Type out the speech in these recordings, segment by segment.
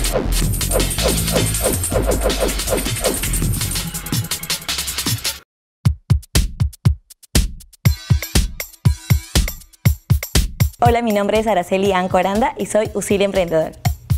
Hola, mi nombre es Araceli Anco Aranda y soy Usil Emprendedor.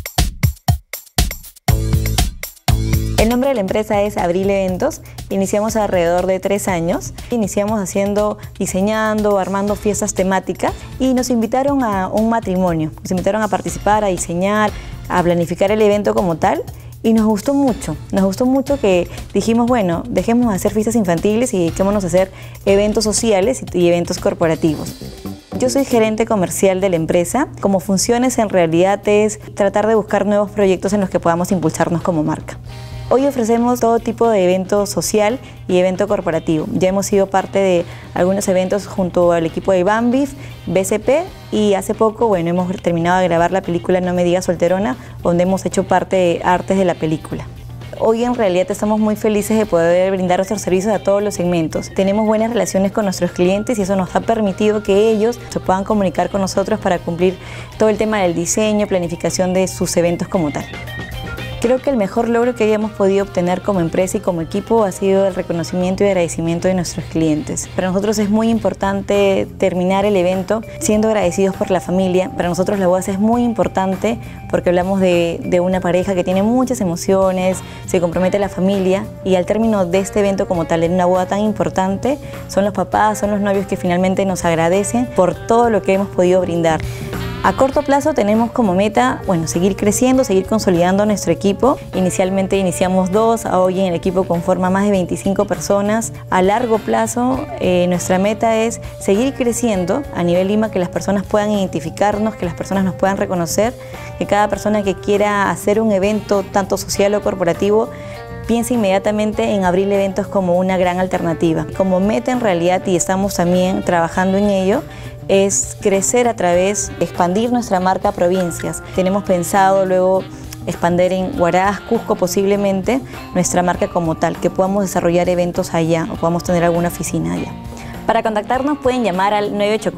El nombre de la empresa es Abril Eventos. Iniciamos alrededor de 3 años. Iniciamos diseñando, armando fiestas temáticas y nos invitaron a un matrimonio. Nos invitaron a participar, a diseñar, a planificar el evento como tal. Y nos gustó mucho que dijimos, bueno, dejemos de hacer fiestas infantiles y dediquémonos a hacer eventos sociales y eventos corporativos. Yo soy gerente comercial de la empresa. Como funciones en realidad es tratar de buscar nuevos proyectos en los que podamos impulsarnos como marca. Hoy ofrecemos todo tipo de evento social y evento corporativo. Ya hemos sido parte de algunos eventos junto al equipo de Bambif, BCP y hace poco, bueno, hemos terminado de grabar la película No me digas solterona, donde hemos hecho parte de artes de la película. Hoy en realidad estamos muy felices de poder brindar nuestros servicios a todos los segmentos. Tenemos buenas relaciones con nuestros clientes y eso nos ha permitido que ellos se puedan comunicar con nosotros para cumplir todo el tema del diseño, planificación de sus eventos como tal. Creo que el mejor logro que hayamos podido obtener como empresa y como equipo ha sido el reconocimiento y agradecimiento de nuestros clientes. Para nosotros es muy importante terminar el evento siendo agradecidos por la familia. Para nosotros la boda es muy importante porque hablamos de una pareja que tiene muchas emociones, se compromete a la familia y al término de este evento como tal, en una boda tan importante, son los papás, son los novios que finalmente nos agradecen por todo lo que hemos podido brindar. A corto plazo tenemos como meta, bueno, seguir creciendo, seguir consolidando nuestro equipo. Inicialmente iniciamos 2, hoy en el equipo conforma más de 25 personas. A largo plazo nuestra meta es seguir creciendo a nivel Lima, que las personas puedan identificarnos, que las personas nos puedan reconocer, que cada persona que quiera hacer un evento tanto social o corporativo piensa inmediatamente en Abril Eventos como una gran alternativa. Como meta en realidad, y estamos también trabajando en ello, es crecer a través de expandir nuestra marca a provincias. Tenemos pensado luego expandir en Huaraz, Cusco posiblemente, nuestra marca como tal, que podamos desarrollar eventos allá o podamos tener alguna oficina allá. Para contactarnos pueden llamar al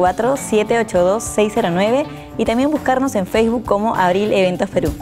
984-782-609 y también buscarnos en Facebook como Abril Eventos Perú.